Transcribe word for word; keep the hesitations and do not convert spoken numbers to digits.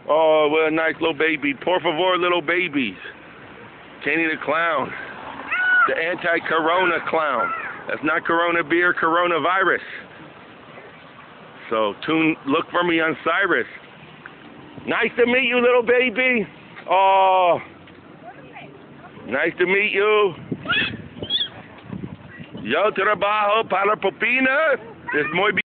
Oh, what a nice little baby. Por favor, little babies. Kenny the Clown. The anti-corona clown. That's not Corona beer, coronavirus. So tune, look for me on Cyrus. Nice to meet you, little baby. Oh, nice to meet you. Yo trabajo para la propina. Es muy bien.